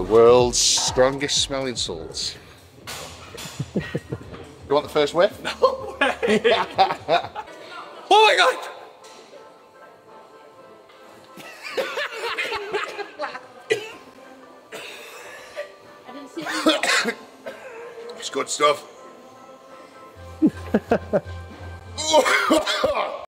world's strongest smelling salts. You want the first whiff? No way! Oh my god! It's good stuff.